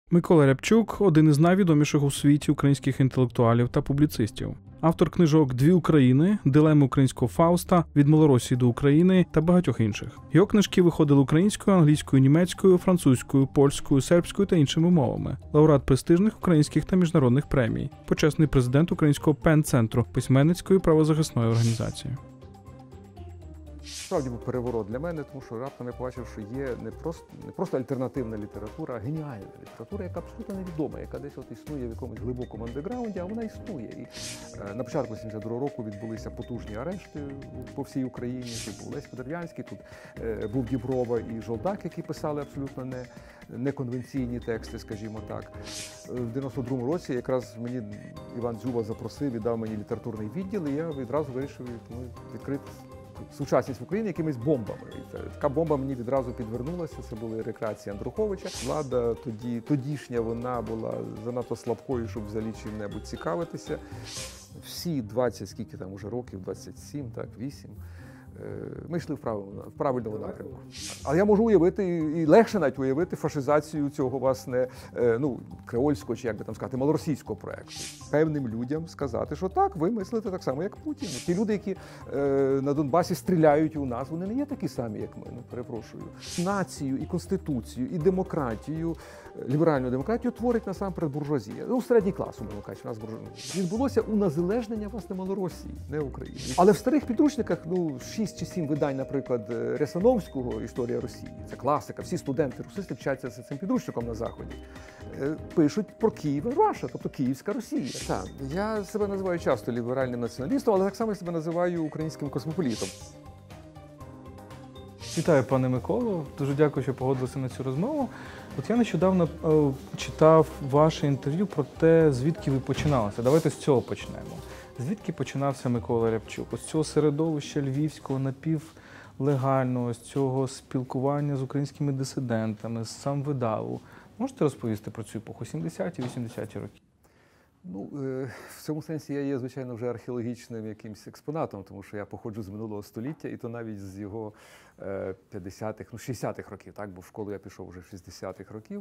Микола Рябчук – один із найвідоміших у світі українських інтелектуалів та публіцистів. Автор книжок «Дві України», «Дилеми українського Фауста», «Від Малоросії до України» та багатьох інших. Його книжки виходили українською, англійською, німецькою, французькою, польською, сербською та іншими мовами. Лауреат престижних українських та міжнародних премій. Почесний президент Українського пен-центру, письменницької правозахисної організації. Справді був переворот для мене, тому що раптом я побачив, що є не просто альтернативна література, а геніальна література, яка абсолютно невідома, яка десь от існує в якомусь глибокому андеграунді, а вона існує. І на початку 72-го року відбулися потужні арешти по всій Україні. Тут був Лесь Подерв'янський, тут був Діброва і Жолдак, які писали абсолютно неконвенційні тексти, скажімо так. В 92-му році якраз мені Іван Дзюба запросив і дав мені літературний відділ, і я відразу вирішив відкрити сучасність в Україні якимись бомбами. І така бомба мені відразу підвернулася, це були рекреації Андруховича. Влада тодішня, вона була занадто слабкою, щоб взагалі чим-небудь цікавитися. Всі 20, скільки там уже років, 27, так, 8, ми йшли в правильному напрямку. Але я можу уявити, і легше навіть уявити фашизацію цього, власне, креольського, чи як би там сказати, малоросійського проєкту. Певним людям сказати, що так, ви мислите так само, як Путін. Ті люди, які на Донбасі стріляють у нас, вони не є такі самі, як ми, перепрошую. Націю, і конституцію, і демократію, ліберальну демократію творить насамперед буржуазія. Середній клас, умовно кажучи, у нас буржуазія. Відбулося унезалежнення, власне, Малоросії, не України. Але в старих підручниках, 6 чи 7 видань, наприклад, Рясановського «Історія Росії», це класика, всі студенти-русисти вчаться за цим підручником на Заході, пишуть про Київ і Раша, тобто Київська Росія. Так, я себе називаю часто ліберальним націоналістом, але так само я себе називаю українським космополітом. Вітаю, пане Миколо. Дуже дякую, що погодилися на цю розмову. От я нещодавно читав ваше інтерв'ю про те, звідки ви починалися. Давайте з цього почнемо. Звідки починався Микола Рябчук? Ось цього середовища львівського, напівлегального, з цього спілкування з українськими дисидентами, з самвидаву. Можете розповісти про цю епоху, 70-ті, 80-ті роки? В цьому сенсі я є, звичайно, вже археологічним якимсь експонатом, тому що я походжу з минулого століття, і то навіть з його 50-х, 60-х років, так, бо в школу я пішов вже 60-х років.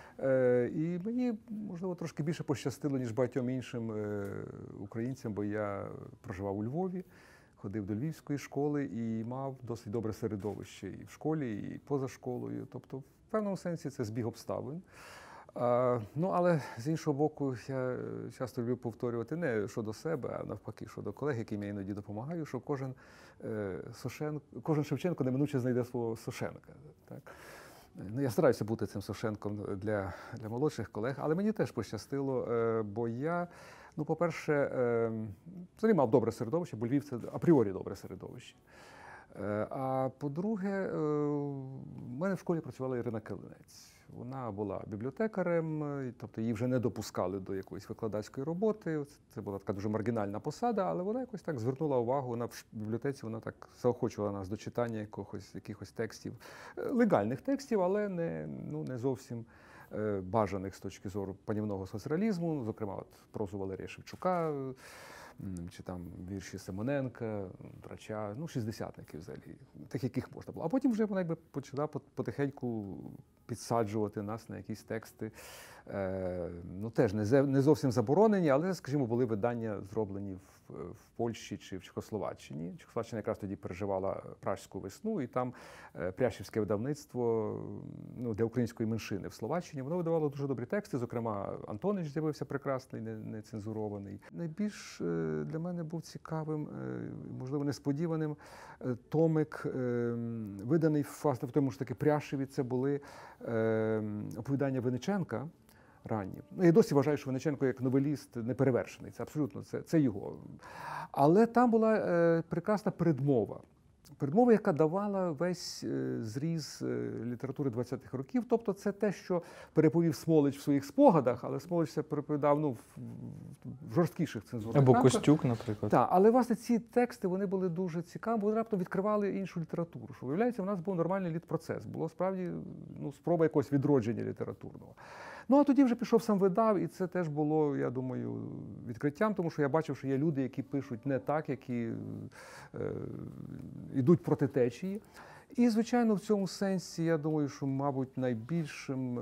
І мені, можливо, трошки більше пощастило, ніж багатьом іншим українцям, бо я проживав у Львові, ходив до львівської школи і мав досить добре середовище і в школі, і поза школою. Тобто, в певному сенсі це збіг обставин. Але з іншого боку, я часто люблю повторювати не щодо себе, а навпаки щодо колег, яким я іноді допомагаю, що кожен Шевченко неминуче знайде свого Сошенка. Так? Я стараюся бути цим Сошенком для молодших колег, але мені теж пощастило, бо я, по-перше, взагалі мав добре середовище, бо Львів – це апріорі добре середовище. А по-друге, в мене в школі працювала Ірина Килинець. Вона була бібліотекарем, тобто її вже не допускали до якоїсь викладацької роботи. Це була така дуже маргінальна посада, але вона якось так звернула увагу. Вона в бібліотеці вона так заохочувала нас до читання якихось текстів, легальних текстів, але не зовсім бажаних з точки зору панівного соцреалізму, зокрема прозу Валерія Шевчука, чи там вірші Симоненка, Драча, шістдесятників взагалі, тих, яких можна було. А потім вже вона почала потихеньку підсаджувати нас на якісь тексти, теж не зовсім заборонені, але, скажімо, були видання зроблені в Польщі чи в Чехословаччині. Чехословаччина якраз тоді переживала Пражську весну, і там Пряшівське видавництво для української меншини в Словаччині, воно видавало дуже добрі тексти, зокрема Антонич з'явився прекрасний, нецензурований. Найбільш для мене був цікавим, можливо, несподіваним томик, виданий в тому ж таки Пряшеві, це були оповідання Винниченка ранні. Я досі вважаю, що Винниченко як новеліст неперевершений, це абсолютно, це його. Але там була прекрасна передмова. Передмова, яка давала весь зріз літератури 20-х років. Тобто це те, що переповів Смолич в своїх спогадах, але Смолич це переповідав в жорсткіших цензурних рамках. Або Костюк, наприклад. Так, але, власне, ці тексти, вони були дуже цікаві, бо вони раптом відкривали іншу літературу. Що, виявляється, у нас був нормальний літпроцес. Було справді спроба якогось відродження літературного. А тоді вже пішов самвидав, і це теж було, я думаю, відкриттям, тому що я бачив, що є люди, які пишуть не так, які йдуть проти течії. І, звичайно, в цьому сенсі, я думаю, що, мабуть, найбільшим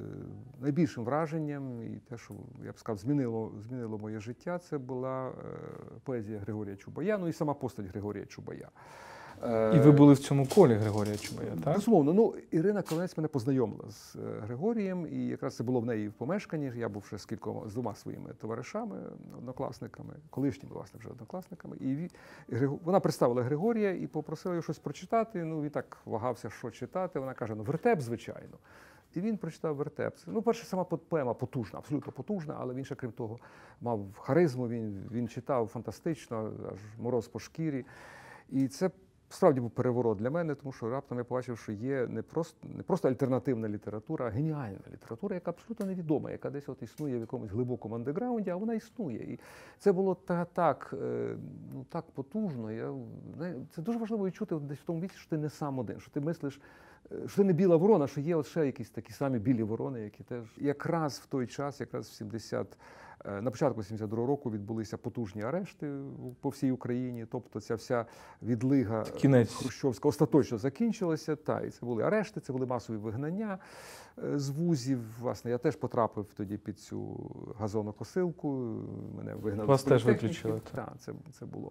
враженням і те, що, я б сказав, змінило моє життя, це була поезія Григорія Чубая, ну і сама постать Григорія Чубая. І ви були в цьому колі Григорія Чубая, так? Безумовно. Ну, Ірина Коломієць мене познайомила з Григорієм, і якраз це було в неї в помешканні. Я був ще з двома своїми товаришами, однокласниками, колишніми, власне, вже однокласниками. І вона представила Григорія і попросила його щось прочитати. Ну, він так вагався, що читати. Вона каже, ну, вертеп, звичайно. І він прочитав вертеп. Ну, перше, сама поема потужна, абсолютно потужна, але він ще, крім того, мав харизму, він читав фантастично, аж мороз по шкірі. І це справді був переворот для мене, тому що раптом я побачив, що є не просто альтернативна література, а геніальна література, яка абсолютно невідома, яка десь от існує в якомусь глибокому андеграунді, а вона існує. І це було так потужно. Це дуже важливо відчути десь в тому віці, що ти не сам один, що ти мислиш, що ти не біла ворона, що є от ще якісь такі самі білі ворони, які теж якраз в той час, якраз на початку 72-го року відбулися потужні арешти по всій Україні, тобто ця вся відлига хрущовська остаточно закінчилася. І це були арешти, це були масові вигнання з вузів. Власне, я теж потрапив тоді під цю газонокосилку, мене вигнали. Вас теж виключили. Так, це було.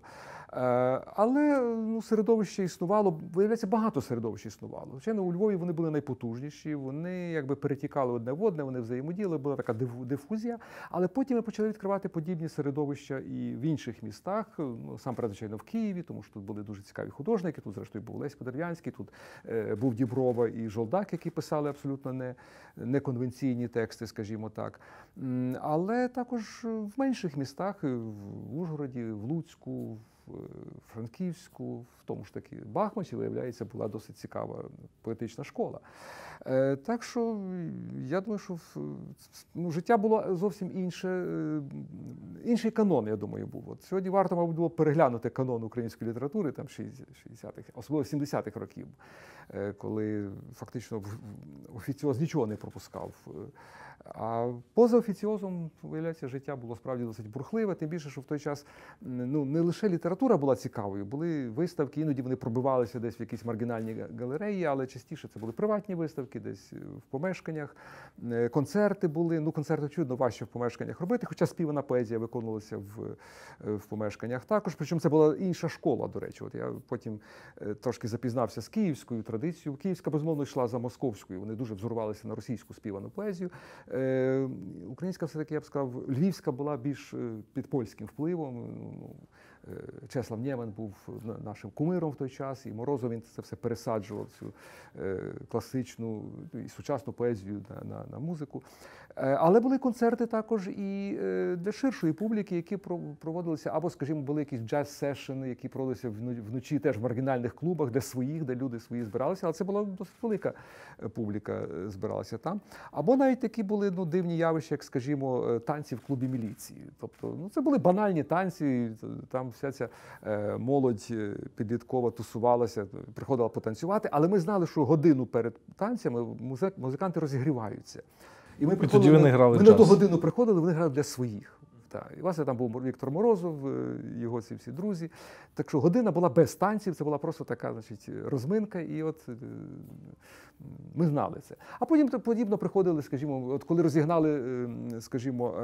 Але середовище існувало, виявляється, багато середовищ існувало. Звичайно, у Львові вони були найпотужніші, вони якби перетікали одне в одне, вони взаємодіяли, була така дифузія, але потім ми почали відкривати подібні середовища і в інших містах, насамперед, звичайно, в Києві, тому що тут були дуже цікаві художники, тут, зрештою, був Лесь Подерев'янський, тут був Діброва і Жолдак, які писали абсолютно неконвенційні тексти, скажімо так. Але також в менших містах, в Ужгороді, в Луцьку, в Франківську, в тому ж таки Бахмачі, виявляється, була досить цікава поетична школа. Так що, я думаю, що життя було зовсім інше, інший канон, я думаю, був. От сьогодні варто, мабуть, було переглянути канон української літератури, там 60-х, особливо 70-х років, коли фактично офіціоз нічого не пропускав. А поза офіціозом, виявляється, життя було справді досить бурхливе, тим більше, що в той час не лише література була цікавою, були виставки, іноді вони пробивалися десь в якісь маргінальні галереї, але частіше це були приватні виставки, десь в помешканнях, концерти були, концерти, очевидно, важче в помешканнях робити, хоча співана поезія виконувалася в помешканнях також, причому це була інша школа, до речі. От я потім трошки запізнався з київською традицією. Київська, безумовно, йшла за московською, вони дуже взорвалися на російську співану поезію. Українська, все-таки, я б сказав, львівська була більш під польським впливом. Чеслав Нємен був нашим кумиром в той час, і Морозов він це все пересаджував, цю класичну і сучасну поезію на музику. Але були концерти також і для ширшої публіки, які проводилися, або, скажімо, були якісь джаз-сешени, які проводилися вночі теж в маргінальних клубах, де люди свої збиралися, але це була досить велика публіка збиралася там. Або навіть такі були дивні явища, як, скажімо, танці в клубі міліції. Тобто, це були банальні танці, там вся ця молодь підліткова тусувалася, приходила потанцювати, але ми знали, що годину перед танцями музиканти розігріваються. І ми на ту годину приходили, вони грали для своїх. І, власне, там був Віктор Морозов, його ці всі друзі. Так що година була без танців, це була просто така, значить, розминка, і от ми знали це. А потім подібно приходили, скажімо, от коли розігнали, скажімо,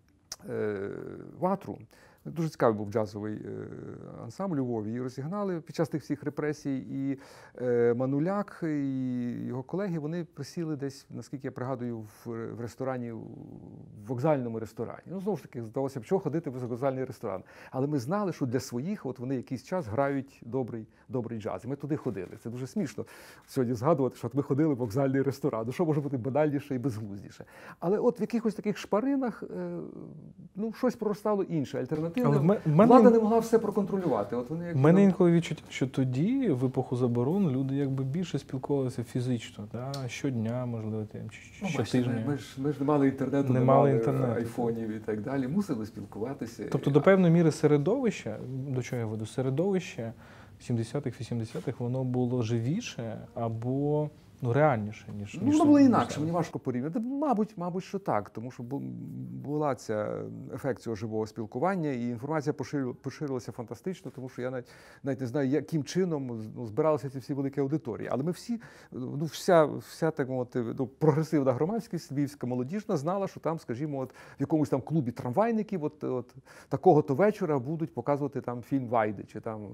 «Ватру», дуже цікавий був джазовий ансамбль у Львові, і розігнали під час тих всіх репресій, і Мануляк, і його колеги, вони присіли десь, наскільки я пригадую, в ресторані, в вокзальному ресторані. Знову ж таки, здалося б, чого ходити в вокзальний ресторан. Але ми знали, що для своїх от вони якийсь час грають добрий джаз. І ми туди ходили. Це дуже смішно сьогодні згадувати, що от ми ходили в вокзальний ресторан. Ну, що може бути банальніше і безглуздіше. Але от в якихось таких шпаринах, щось проростало інше, альтернативне. Влада не могла все проконтролювати. От вони, в мене інколи відчуття, що тоді, в епоху заборон, люди якби більше спілкувалися фізично, щодня, можливо, чи щотижня. Ми ж не мали інтернету, не мали айфонів і так далі, мусили спілкуватися. Тобто, до певної міри середовище, до чого я веду, середовище 70-х, 80-х, воно було живіше або реальніше, ніж Воно було інакше, мені важко порівняти. Мабуть, що так, тому що була ця ефект цього живого спілкування, і інформація поширилася фантастично, тому що я навіть не знаю, яким чином збиралися ці всі великі аудиторії. Але ми всі, вся так мовити, прогресивна громадськість, львівська молодіжна, знала, що там, скажімо, в якомусь там клубі трамвайників от такого-то вечора будуть показувати там фільм Вайди, чи там,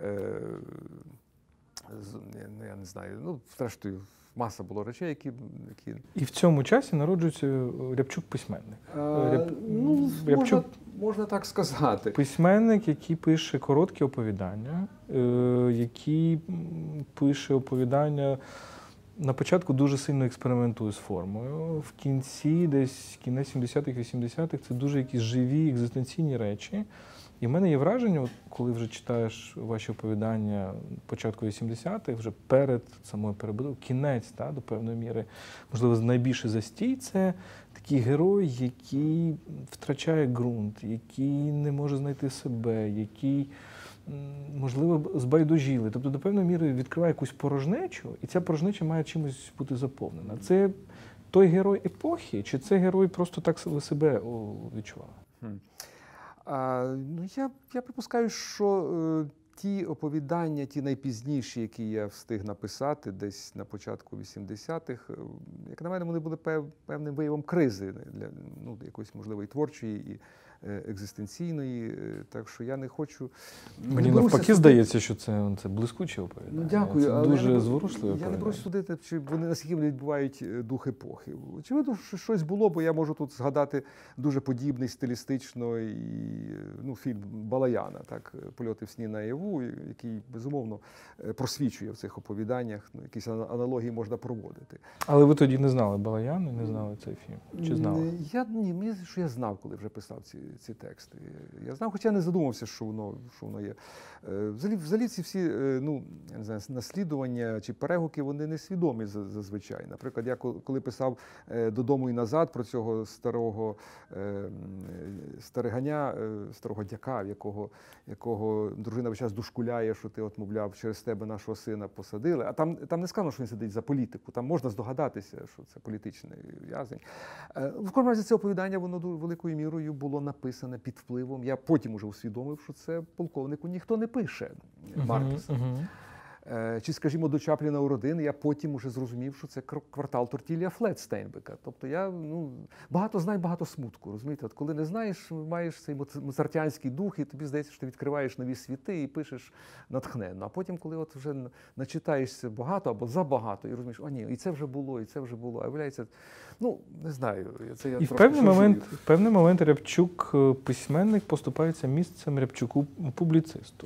я не знаю, зрештою, маса було речей, які... І в цьому часі народжується Рябчук-письменник. Можна так сказати. Письменник, який пише короткі оповідання, який пише оповідання, на початку дуже сильно експериментує з формою. В кінці, десь кінець 70-х, 80-х, це дуже якісь живі, екзистенційні речі. І в мене є враження, коли вже читаєш ваші оповідання початку 80-х, вже перед самою перебудовою, кінець, до певної міри, можливо, найбільший застій – це такий герой, який втрачає ґрунт, який не може знайти себе, який, можливо, збайдужілий. Тобто, до певної міри відкриває якусь порожнечу, і ця порожнеча має чимось бути заповнена. Це той герой епохи, чи це герой просто так себе відчував? Я припускаю, що ті оповідання, ті найпізніші, які я встиг написати десь на початку 80-х, як на мене, вони були певним виявом кризи, для якоїсь, можливо, і творчої, і екзистенційної, так що я не хочу... Мені навпаки здається, що це блискуче оповідання. Дякую, це дуже зворушливе оповідання. Я не прошу судити, чи вони наскільки відбувають дух епохи. Очевидно, що щось було, бо я можу тут згадати дуже подібний стилістично фільм Балаяна, так, «Польоти в сні наяву», який, безумовно, просвічує в цих оповіданнях, якісь аналогії можна проводити. Але ви тоді не знали Балаяна, не знали цей фільм? Чи знали? Мені здається, що я знав, коли вже писав ці тексти. Я знав, хоча не задумався, що воно є. Взагалі ці всі, я не знаю, наслідування чи перегуки, вони несвідомі зазвичай. Наприклад, я коли писав «Додому і назад» про цього старого стариганя, старого дяка, якого дружина весь час дошкуляє, що ти, мовляв, через тебе нашого сина посадили. А там не сказано, що він сидить за політику. Там можна здогадатися, що це політичний в'язень. В кожному разі це оповідання, воно великою мірою було написане під впливом. Я потім уже усвідомив, що це полковнику ніхто не пише, Маркеса. Чи, скажімо, до Чапліна у родини, я потім уже зрозумів, що це квартал Тортілля Флет Стейнбека. Тобто я багато знаю, багато смутку. Розумієте? От коли не знаєш, маєш цей моцартіанський дух, і тобі здається, що ти відкриваєш нові світи і пишеш натхненно. А потім, коли вже начитаєшся багато або забагато, і розумієш, і це вже було, і це вже було. А виявляється, не знаю. Це я і в певний момент Рябчук, письменник, поступається місцем Рябчуку публіцисту.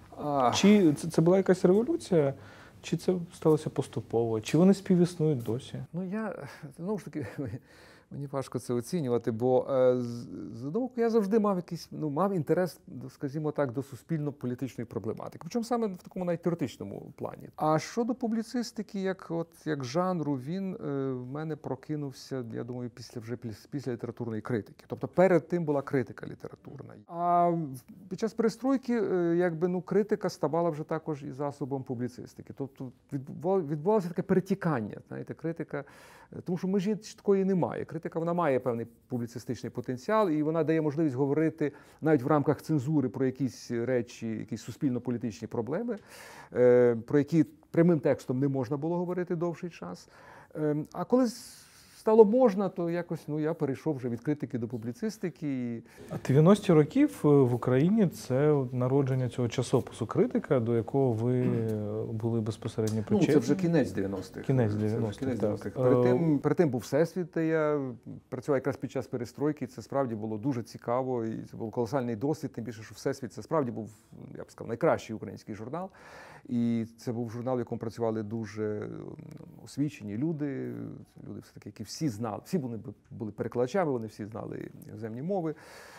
Чи це була якась революція, чи це сталося поступово, чи вони співіснують досі? Знову ж таки, мені важко це оцінювати, бо з одного боку я завжди мав інтерес, скажімо так, до суспільно-політичної проблематики. Причому саме в такому навіть теоретичному плані. А щодо публіцистики, як жанру, він в мене прокинувся, я думаю, після літературної критики. Тобто перед тим була критика літературна. А під час перестройки, критика ставала вже також і засобом публіцистики. Тобто відбувалося таке перетікання, знаєте, критика, тому що межі такої немає. Критика, вона має певний публіцистичний потенціал, і вона дає можливість говорити навіть в рамках цензури про якісь речі, якісь суспільно-політичні проблеми, про які прямим текстом не можна було говорити довший час. А коли стало можна, то якось я перейшов вже від критики до публіцистики. А 90-ті років в Україні це народження цього часопису «Критика», до якого ви були безпосередньо причетні. Це вже кінець 90-х. Кінець 90-х, так. Перед тим був «Всесвіт», де я працював якраз під час перестройки. Це справді було дуже цікаво, і це був колосальний досвід, тим більше, що «Всесвіт» це справді був, я б сказав, найкращий український журнал. І це був журнал, в якому працювали дуже освічені люди все-таки, які всі знали, всі були перекладачами, вони всі знали іноземні мови.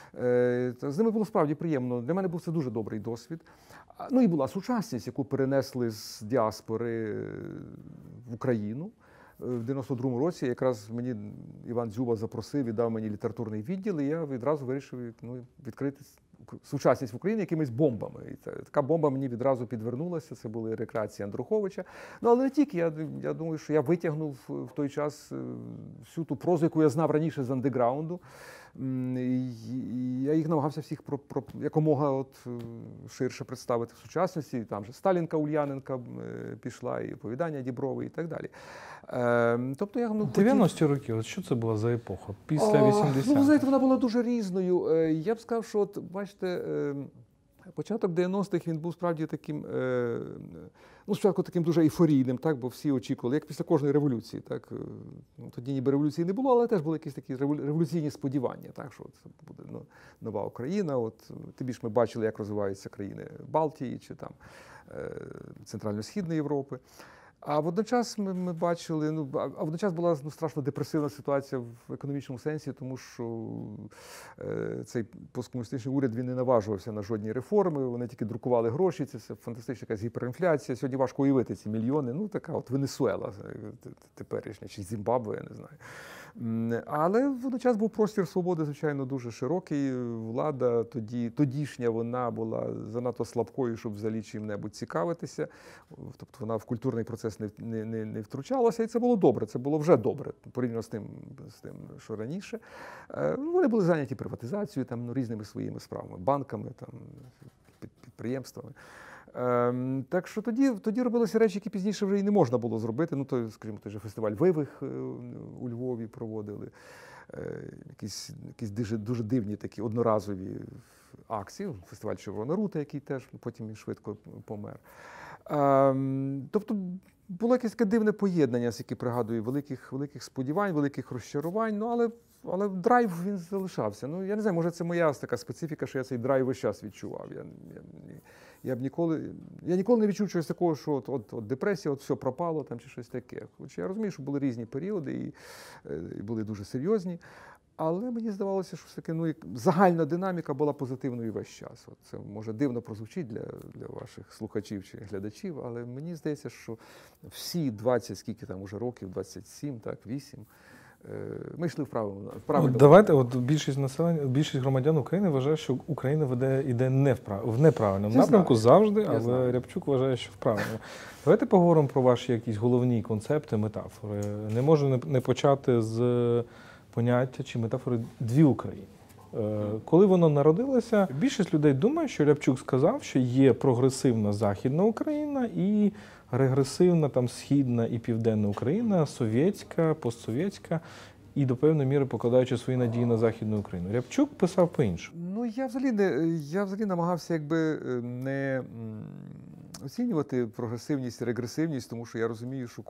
З ними було справді приємно. Для мене був це дуже добрий досвід. І була сучасність, яку перенесли з діаспори в Україну. В 92-му році якраз мені Іван Дзюба запросив і дав мені літературний відділ, і я відразу вирішив відкрити сучасність в Україні якимись бомбами. І така бомба мені відразу підвернулася, це були рекреації Андруховича. Ну, але не тільки, я думаю, що я витягнув в той час всю ту прозу, яку я знав раніше з андеграунду. І я їх намагався всіх якомога ширше представити в сучасності. Там же Сталінка Ульяненка пішла, і оповідання Діброви і так далі. Тобто я 90-ті роки, от що це була за епоха? Після 80-х? Ну, ви знаєте, вона була дуже різною. Я б сказав, що, бачите, початок 90-х він був справді таким, ну, спочатку таким дуже ейфорійним, так, бо всі очікували, як після кожної революції. Так. Ну, тоді ніби революції не було, але теж були якісь такі революційні сподівання, так, що це буде нова Україна. От, тим більше ми бачили, як розвиваються країни Балтії чи там Центрально-Східної Європи. А водночас ми бачили, водночас була страшно депресивна ситуація в економічному сенсі, тому що цей посткомуністичний уряд, він не наважувався на жодні реформи, вони тільки друкували гроші, це все фантастична якась гіперінфляція. Сьогодні важко уявити ці мільйони, ну така от Венесуела теперішня, чи Зімбабве, я не знаю. Але водночас був простір свободи, звичайно, дуже широкий. Влада тодішня, вона була занадто слабкою, щоб взагалі чим-небудь цікавитися. Тобто вона в культурний процес не втручалася, і це було добре, це було вже добре, порівняно з тим, що раніше. Вони були зайняті приватизацією, там, різними своїми справами, банками, там, підприємствами. Так що тоді робилися речі, які пізніше вже і не можна було зробити. Ну, то, скажімо, той же фестиваль «Вивих» у Львові проводили, якісь дуже дивні такі одноразові акції, фестиваль «Червона рута», який теж потім швидко помер. Тобто було якесь таке дивне поєднання, яке пригадую, великих сподівань, великих розчарувань, ну, але драйв він залишався. Ну, я не знаю, може це моя така специфіка, що я цей драйв весь час відчував. Я ніколи не відчув чогось такого, що от депресія, от все пропало там, чи щось таке. Хоча я розумію, що були різні періоди і були дуже серйозні. Але мені здавалося, що все-таки загальна динаміка була позитивною весь час. От це може дивно прозвучить для ваших слухачів чи глядачів, але мені здається, що всі 20, скільки там уже років, 27, так, 8, ми йшли в правильному. Давайте, більшість громадян України вважає, що Україна йде в неправильному напрямку завжди, але Рябчук вважає, що в правильному. Давайте поговоримо про ваші якісь головні концепти, метафори. Не можу не почати з поняття чи метафори «дві України». Коли воно народилося, більшість людей думає, що Рябчук сказав, що є прогресивна Західна Україна і регресивна там Східна і Південна Україна, совєтська, постсовєтська, і до певної міри покладаючи свої надії на Західну Україну. Рябчук писав по-іншому. Ну, я взагалі намагався не оцінювати прогресивність і регресивність, тому що я розумію, що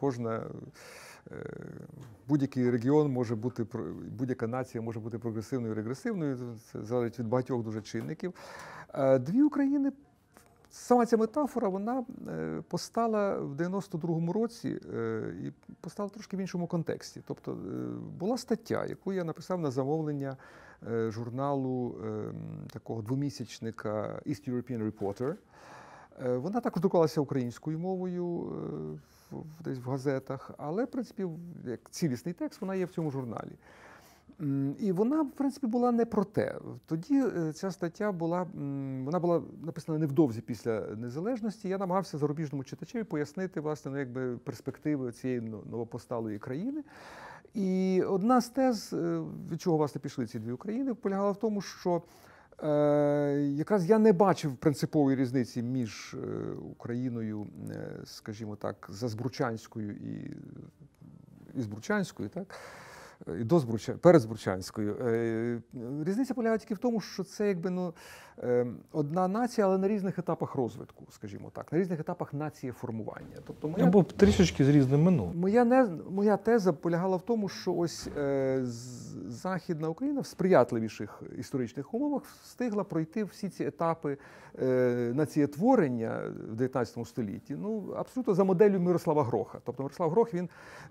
будь-який регіон може бути, будь-яка нація може бути прогресивною і регресивною, це залежить від багатьох дуже чинників. Дві України, сама ця метафора, вона постала в 92-му році і постала трошки в іншому контексті. Тобто була стаття, яку я написав на замовлення журналу такого двомісячника East European Reporter. Вона також друкувалася українською мовою, десь в газетах, але, в принципі, як цілісний текст, вона є в цьому журналі. І вона, в принципі, була не про те. Тоді ця стаття була написана невдовзі після незалежності. Я намагався зарубіжному читачеві пояснити, власне, перспективи цієї новопосталої країни. І одна з тез, від чого, власне, пішли ці дві України, полягала в тому, що якраз я не бачив принципової різниці між Україною, скажімо так, Збручанською і Збручанською, так? І перед Збручанською. Різниця полягає тільки в тому, що це одна нація, але на різних етапах розвитку, скажімо так, на різних етапах націєформування. Тобто або трішечки з різним минулим. Моя теза полягала в тому, що ось Західна Україна в сприятливіших історичних умовах встигла пройти всі ці етапи націєтворення в 19 столітті, абсолютно за моделлю Мирослава Гроха. Тобто Мирослав Грох, він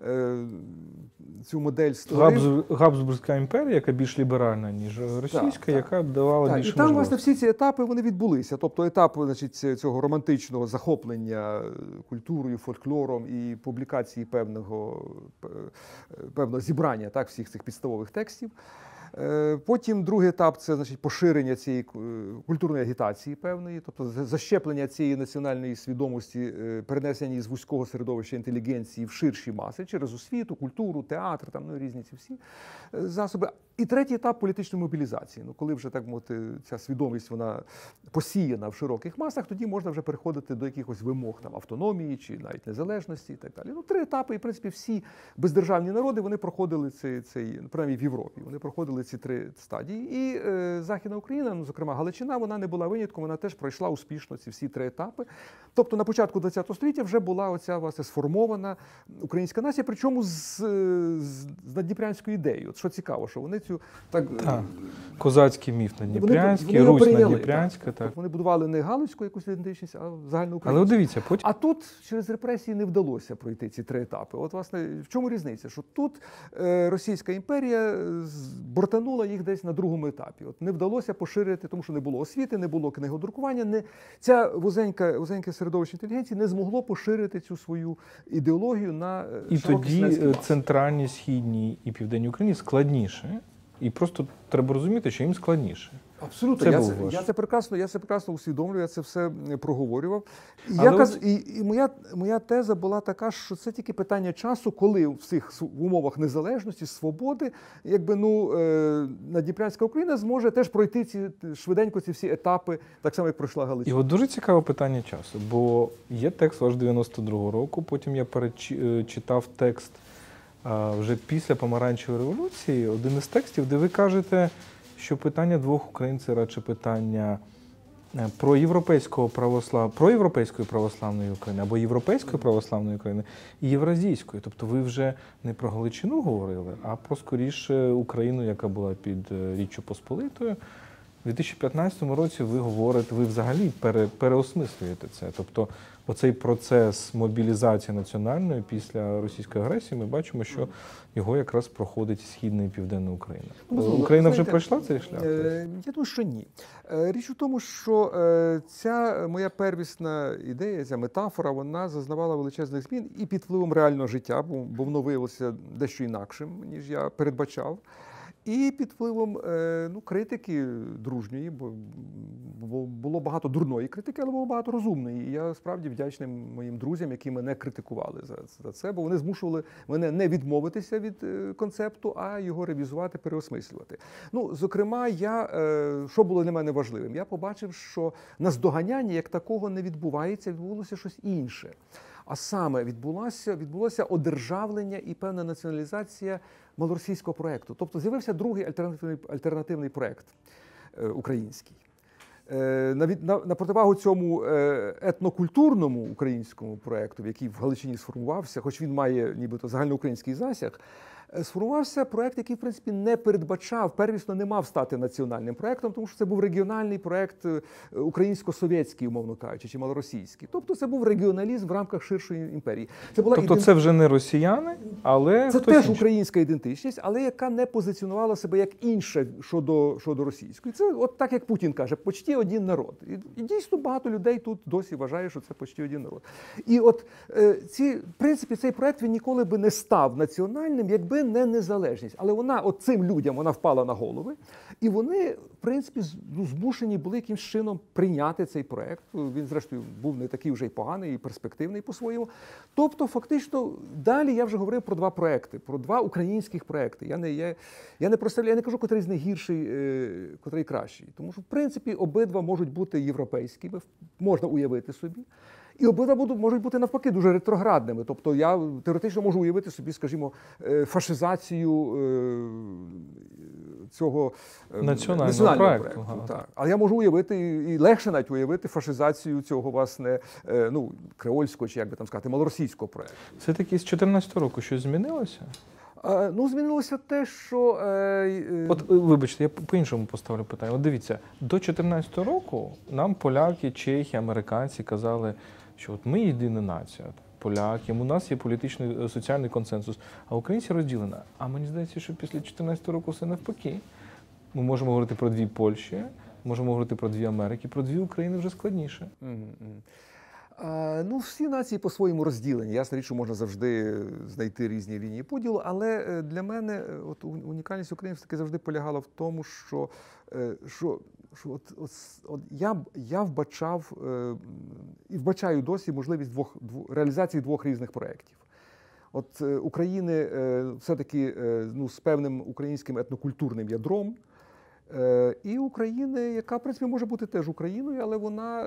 цю модель створив. Габсбурзька імперія, яка більш ліберальна, ніж російська, яка давала більше можливостей. І там, власне, всі ці етапи, вони відбулися. Тобто етап, цього романтичного захоплення культурою, фольклором і публікації певного зібрання, всіх цих підставових текстів. Потім другий етап – це, значить, поширення цієї культурної агітації певної, тобто защеплення цієї національної свідомості, перенесення її з вузького середовища інтелігенції в ширші маси через освіту, культуру, театр, там, ну, різні ці всі засоби. І третій етап – політичної мобілізації. Ну, коли вже, так мовити, ця свідомість, вона посіяна в широких масах, тоді можна вже переходити до якихось вимог там, автономії чи навіть незалежності і так далі. Ну, три етапи, і, в принципі, всі бездержавні народи, вони проходили принаймні в Європі, вони проходили ці три стадії. І Західна Україна, ну, зокрема Галичина, вона не була винятком, вона теж пройшла успішно ці всі три етапи. Тобто на початку ХХ століття вже була оця, власне, сформована українська нація, причому з наддніпрянською ідеєю. От що цікаво, що вони цю так козацький міф наддніпрянський, Русь наддніпрянська, так. Вони будували не галицьку якусь ідентичність, а загальноукраїнську. Але дивіться, потім... А тут через репресії не вдалося пройти ці три етапи. От, власне, в чому різниця? Що тут Російська імперія бортанула їх десь на другому етапі. От не вдалося поширити, тому що не було освіти, не було книгодрукування, ця вузеньке середовище інтелігенції не змогло поширити цю свою ідеологію на і широкий тоді центральній, східній і південній Україні складніше. І просто треба розуміти, що їм складніше. Абсолютно, я це прекрасно усвідомлюю, я це все проговорював. І моя теза була така, що це тільки питання часу, коли в цих умовах незалежності, свободи, наддніпрянська Україна зможе теж пройти швиденько ці всі етапи, так само, як пройшла Галичина. І от дуже цікаве питання часу, бо є текст ваш 92-го року, потім я перечитав текст вже після Помаранчевої революції, один із текстів, де ви кажете, що питання двох Україн – це радше питання про європейської православної України або європейської православної України і євразійської. Тобто ви вже не про Галичину говорили, а про, скоріше, Україну, яка була під Річчю Посполитою. У 2015 році ви говорите, ви взагалі переосмислюєте це. Тобто оцей процес мобілізації національної після російської агресії, ми бачимо, що його якраз проходить Східна і Південна Україна. Україна вже пройшла цей шлях? Я думаю, що ні. Річ у тому, що ця моя первісна ідея, ця метафора, вона зазнавала величезних змін і під впливом реального життя, бо воно виявилося дещо інакшим, ніж я передбачав. І під впливом критики дружньої, бо було багато дурної критики, але було багато розумної. І я справді вдячний моїм друзям, які мене критикували за це, бо вони змушували мене не відмовитися від концепту, а його ревізувати, переосмислювати. Зокрема, що було для мене важливим? Я побачив, що наздоганяння як такого не відбувається, відбулося щось інше. А саме відбулося одержавлення і певна націоналізація малоросійського проєкту. Тобто з'явився другий альтернативний проєкт український. На противагу цьому етнокультурному українському проєкту, який в Галичині сформувався, хоч він має нібито загальноукраїнський засяг, сформувався проєкт, який, в принципі, не передбачав, первісно не мав стати національним проєктом, тому що це був регіональний проєкт українсько-совєтський, умовно кажучи, чи малоросійський. Тобто це був регіоналізм в рамках ширшої імперії. Це вже не росіяни, але це теж українська ідентичність, але яка не позиціонувала себе як інша щодо російської. Це от так, як Путін каже, почти один народ. І дійсно багато людей тут досі вважає, що це почти один народ. І от, в принципі, цей проєкт він ніколи би не став національним, якби не незалежність. Але цим людям вона впала на голови, і вони, в принципі, змушені були якимось чином прийняти цей проєкт. Він, зрештою, був не такий вже й поганий, і перспективний по-своєму. Тобто, фактично, далі я вже говорив про два проєкти, про два українських проєкти. Я не кажу, котрий з них гірший, котрий кращий. Тому що, в принципі, обидва можуть бути європейськими, можна уявити собі. І обидва можуть бути, навпаки, дуже ретроградними. Тобто я теоретично можу уявити собі, скажімо, фашизацію цього національного проєкту. Так. Але я можу уявити, і легше навіть уявити фашизацію цього, власне, креольського, чи як би там сказати, малоросійського проєкту. Все-таки з 2014 року щось змінилося? Змінилося те, що... Вибачте, я по-іншому поставлю питання. От дивіться, до 2014 року нам поляки, чехи, американці казали, що от ми єдина нація, поляки, у нас є політичний, соціальний консенсус, а українці розділені. А мені здається, що після 2014 року все навпаки. Ми можемо говорити про дві Польщі, можемо говорити про дві Америки, про дві України вже складніше. Ну, всі нації по-своєму розділені. Ясна річ, що можна завжди знайти різні лінії поділу, але для мене от унікальність України все-таки завжди полягала в тому, що я вбачав і вбачаю досі можливість реалізації двох різних проєктів. От України все-таки з певним українським етнокультурним ядром, і України, яка, в принципі, може бути теж Україною, але вона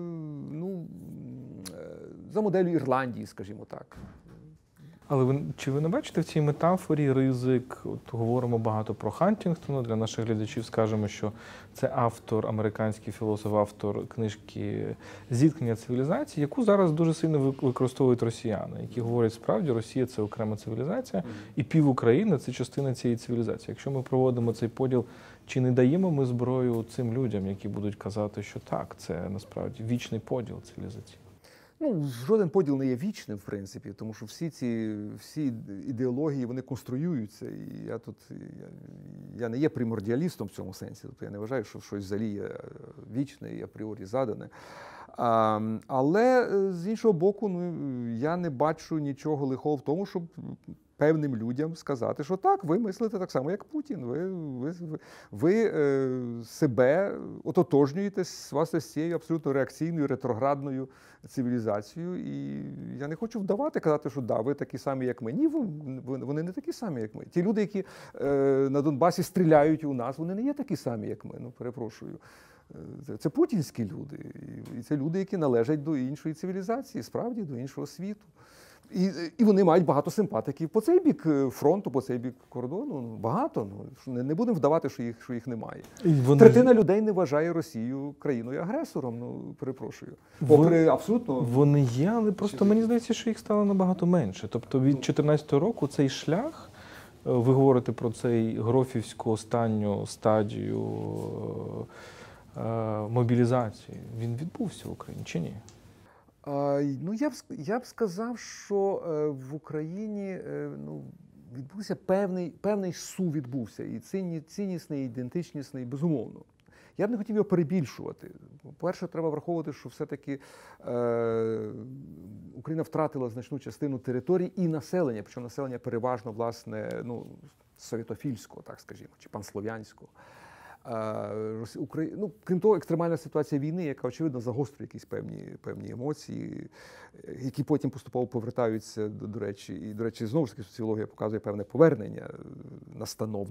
за моделлю Ірландії, скажімо так. Але чи ви не бачите в цій метафорі ризик? От говоримо багато про Хантінгтона. Для наших глядачів скажемо, що це автор, американський філософ, автор книжки «Зіткнення цивілізацій», яку зараз дуже сильно використовують росіяни, які говорять, справді, Росія – це окрема цивілізація, і пів України – це частина цієї цивілізації. Якщо ми проводимо цей поділ, чи не даємо ми зброю цим людям, які будуть казати, що так, це насправді вічний поділ цивілізації? Ну, жоден поділ не є вічним, в принципі, тому що всі ідеології, вони конструюються. І я не є примордіалістом в цьому сенсі. Тобто я не вважаю, що щось взагалі є вічне і апріорі задане. Але, з іншого боку, я не бачу нічого лихого в тому, щоб певним людям сказати, що так, ви мислите так само, як Путін. Ви себе ототожнюєте власне з цією абсолютно реакційною, ретроградною цивілізацією. І я не хочу вдавати, казати, що да, ви такі самі, як ми. Ні, вони не такі самі, як ми. Ті люди, які на Донбасі стріляють у нас, вони не є такі самі, як ми. Ну, перепрошую. Це путінські люди. І це люди, які належать до іншої цивілізації, справді, до іншого світу. І вони мають багато симпатиків по цей бік фронту, по цей бік кордону. Багато. Не будемо вдавати, що їх немає. Третина людей не вважає Росію країною-агресором. Ну, перепрошую. Попри абсолютно... Вони є, але просто мені здається, що їх стало набагато менше. Тобто від 2014 року цей шлях, ви говорите про цей грофівську останню стадію мобілізації, він відбувся в Україні чи ні? Ну, я б сказав, що в Україні відбувся певний сув відбувся. І ціннісний, і ідентичнісний, безумовно. Я б не хотів його перебільшувати. По-перше, треба враховувати, що все-таки Україна втратила значну частину територій і населення, причому населення переважно, власне, совєтофільського, так скажімо, чи панслов'янського. Крім того, екстремальна ситуація війни, яка, очевидно, загострює якісь певні емоції, які потім поступово повертаються, до речі, знову ж таки, соціологія показує певне повернення настанов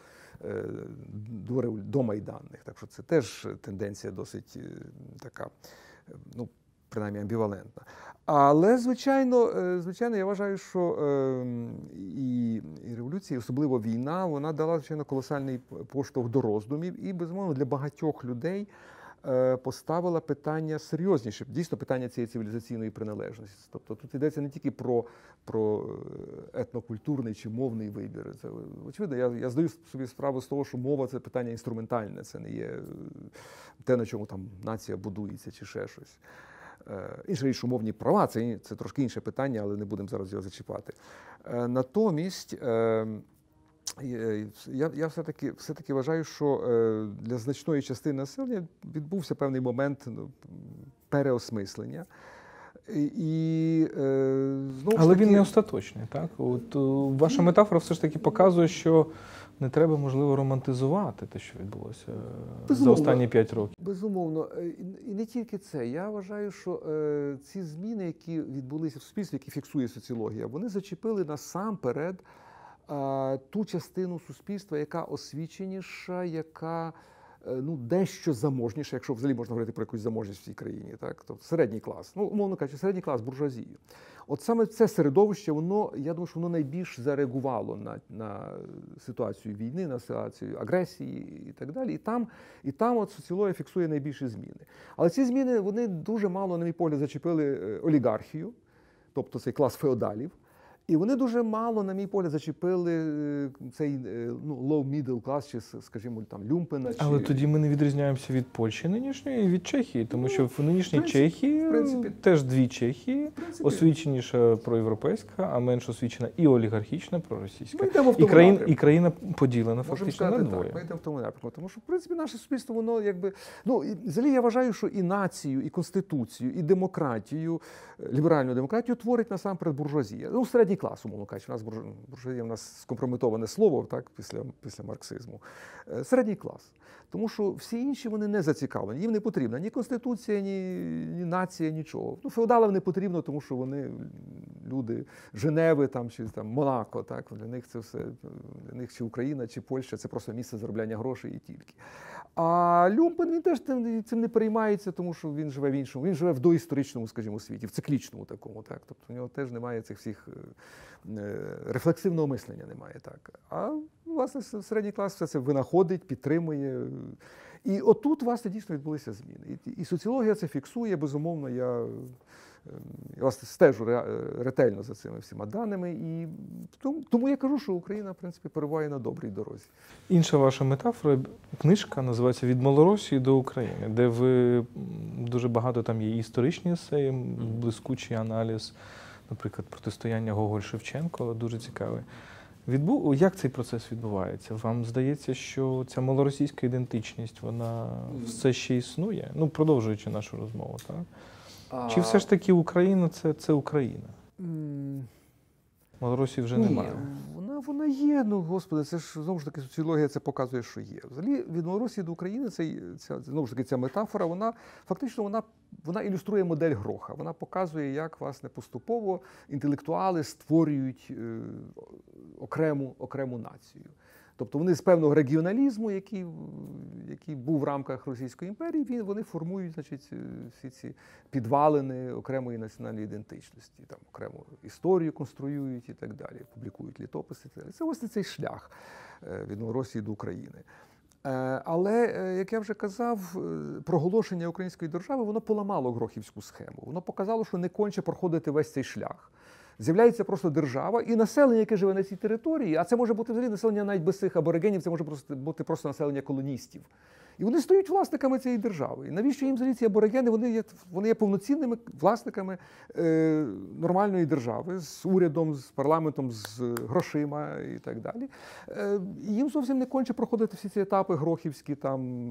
до майданних. Так що це теж тенденція досить така, принаймні амбівалентна. Але, звичайно, я вважаю, що і революція, особливо війна, вона дала, звичайно, колосальний поштовх до роздумів і, безумовно, для багатьох людей поставила питання серйозніше, дійсно питання цієї цивілізаційної приналежності. Тобто тут йдеться не тільки про етнокультурний чи мовний вибір. Це, очевидно, я здаю собі справу з того, що мова – це питання інструментальне, це не є те, на чому там нація будується чи ще щось. Інша річ, умовні права, це трошки інше питання, але не будемо зараз його зачіпати. Натомість, я все-таки вважаю, що для значної частини населення відбувся певний момент переосмислення. Але він не остаточний, так? От ваша метафора все ж таки показує, що не треба, можливо, романтизувати те, що відбулося за останні 5 років. Безумовно. І не тільки це. Я вважаю, що ці зміни, які відбулися в суспільстві, які фіксує соціологія, вони зачепили насамперед ту частину суспільства, яка освіченіша, яка дещо заможніша, якщо взагалі можна говорити про якусь заможність в цій країні, так? Тобто середній клас, умовно кажучи, середній клас, буржуазію. От саме це середовище, я думаю, що воно найбільш зареагувало на ситуацію війни, на ситуацію агресії і так далі. І там от соціологія фіксує найбільші зміни. Але ці зміни, вони дуже мало, на мій погляд, зачепили олігархію, тобто цей клас феодалів. І вони дуже мало, на мій погляд, зачепили цей low-middle class, чи, скажімо, там, люмпена. Але тоді ми не відрізняємося від Польщі нинішньої і від Чехії, тому що в нинішній Чехії теж дві Чехії, освіченіша проєвропейська, а менш освічена і олігархічна проросійська. І країна поділена фактично на двоє. Ми йдемо в тому напрямку, тому що, в принципі, наше суспільство, воно якби... взагалі я вважаю, що і націю, і конституцію, і демократію, ліберальну демократію творить насамперед буржуазія. Середній клас, умовно кажучи. У нас буржуазія, у нас скомпрометоване слово, так, після марксизму. Середній клас. Тому що всі інші, вони не зацікавлені. Їм не потрібна ні конституція, ні нація, нічого. Феодалам не потрібно, тому що вони люди Женеви там, чи там, Монако. Так? Для них це все, для них чи Україна, чи Польща – це просто місце заробляння грошей і тільки. А Люмпен, він теж цим не переймається, тому що він живе в іншому. Він живе в доісторичному, скажімо, світі, в циклічному такому. Так? Тобто у нього теж немає цих всіх рефлексивного мислення немає. Так? А, власне, середній клас все це винаходить, підтримує. І отут, власне, дійсно відбулися зміни. І соціологія це фіксує, безумовно, я власне, стежу ретельно за цими всіма даними. І тому я кажу, що Україна, в принципі, перебуває на добрій дорозі. Інша ваша метафора, книжка називається «Від Малоросії до України», де ви дуже багато там є історичні есеї, блискучий аналіз, наприклад, протистояння Гоголь-Шевченко, дуже цікавий. Як цей процес відбувається? Вам здається, що ця малоросійська ідентичність, вона все ще існує? Продовжуючи нашу розмову, так? Чи все ж таки Україна – це Україна? Малоросії вже немає. Вона є, господи, це ж, знову ж таки, соціологія це показує, що є. Взагалі, від Малоросії до України, знову ж таки, ця метафора, вона фактично, вона ілюструє модель Гроха. Вона показує, як, власне, поступово інтелектуали створюють окрему націю. Тобто вони з певного регіоналізму, який був в рамках Російської імперії, вони формують, значить, всі ці підвалини окремої національної ідентичності, там окрему історію конструюють і так далі, публікують літописи. Це ось цей шлях від Росії до України. Але, як я вже казав, проголошення української держави, воно поламало грохівську схему. Воно показало, що не конче проходити весь цей шлях. З'являється просто держава і населення, яке живе на цій території, а це може бути взагалі населення навіть без цих аборигенів, це може бути просто населення колоністів. І вони стають власниками цієї держави. І навіщо їм взагалі ці аборигени? Вони є повноцінними власниками нормальної держави, з урядом, з парламентом, з грошима і так далі. І їм зовсім не конче проходити всі ці етапи грохівські, там,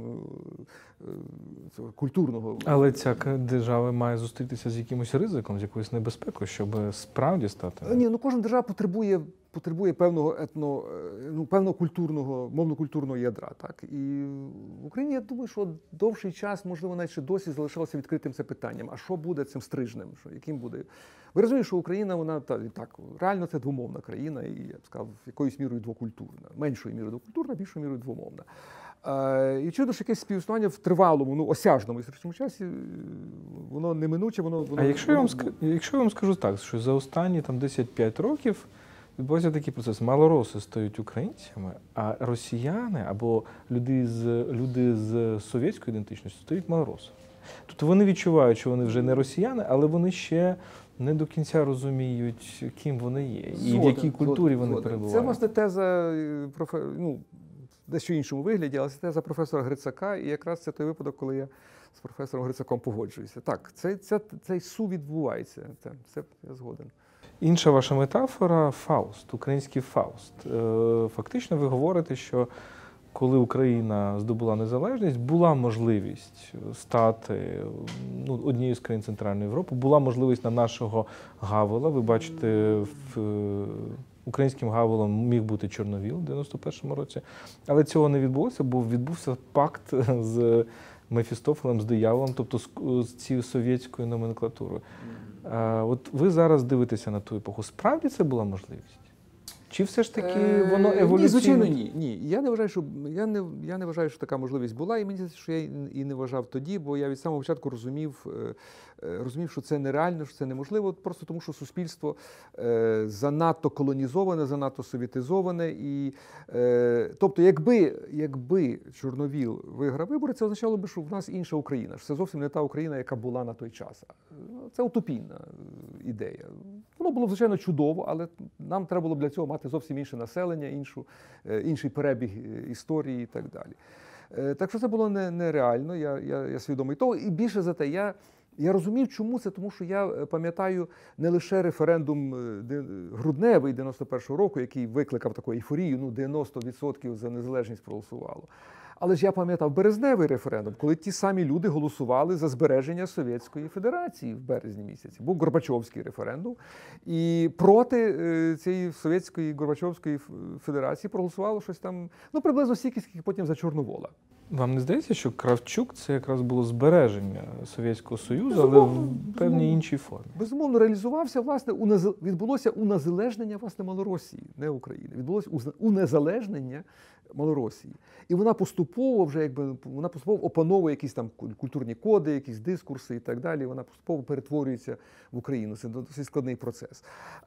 культурного. Але ця держава має зустрітися з якимось ризиком, з якоюсь небезпекою, щоб справді стати? Ні, кожна держава потребує певного певного культурного, мовно-культурного ядра. Так? І в Україні, я думаю, що довший час, можливо, навіть ще досі залишалося відкритим це питанням. А що буде цим стрижнем? Яким буде? Ви розумієте, що Україна, вона так, реально це двомовна країна, і, я б сказав, якоюсь мірою двокультурна. Меншою мірою двокультурна, більшою мірою двомовна. І очевидно, що якесь співіснування в тривалому, осяжному історичному часі, воно неминуче, А якщо я вам скажу так, що за останні 10-5 років відбувається такий процес. Малороси стають українцями, а росіяни або люди з совєтською ідентичністю стають малоросами. Тобто вони відчувають, що вони вже не росіяни, але вони ще не до кінця розуміють, ким вони є і в якій культурі вони перебувають. Це, власне, теза, дещо іншому вигляді, але це теза професора Грицака, і якраз це той випадок, коли я з професором Грицаком погоджуюся. Так, цей сув відбувається, це я згоден. Інша ваша метафора – Фауст, український Фауст. Фактично ви говорите, що коли Україна здобула незалежність, була можливість стати однією з країн Центральної Європи, була можливість на нашого Гавела. Ви бачите, українським Гавелом міг бути Чорновіл в 91-му році. Але цього не відбулося, бо відбувся пакт з Мефістофелем, з дияволом, тобто з цією совєтською номенклатурою. От ви зараз дивитеся на ту епоху. Справді це була можливість? Чи все ж таки воно еволюційно? Ні, звичайно, ні. Я не вважаю, що така можливість була, і мені здається, що я і не вважав тоді, бо я від самого початку розумів розумів, що це нереально, що це неможливо, просто тому, що суспільство занадто колонізоване, занадто совєтизоване. І, тобто, якби Чорновіл виграв вибори, це означало б, що в нас інша Україна, що це зовсім не та Україна, яка була на той час. Це утопійна ідея. Воно було, звичайно, чудово, але нам треба було б для цього мати зовсім інше населення, інший перебіг історії і так далі. Так що це було нереально, я свідомий того. І більше за те, я розумів, чому це, тому що я пам'ятаю не лише референдум грудневий 91-го року, який викликав таку ейфорію, 90% за незалежність проголосувало. Але ж я пам'ятав березневий референдум, коли ті самі люди голосували за збереження Совєтської Федерації в березні місяці. Був Горбачовський референдум, і проти цієї Совєтської Горбачовської Федерації проголосувало щось там, приблизно стільки, скільки потім за Чорновола. Вам не здається, що Кравчук – це якраз було збереження Совєтського Союзу, але в певній іншій формі? Безумовно, реалізувався, власне, відбулося унезалежнення, власне, Малоросії, не України. Відбулося унезалежнення Малоросії. І вона поступово опановує якісь там культурні коди, якісь дискурси і так далі. Вона поступово перетворюється в Україну. Це досить складний процес.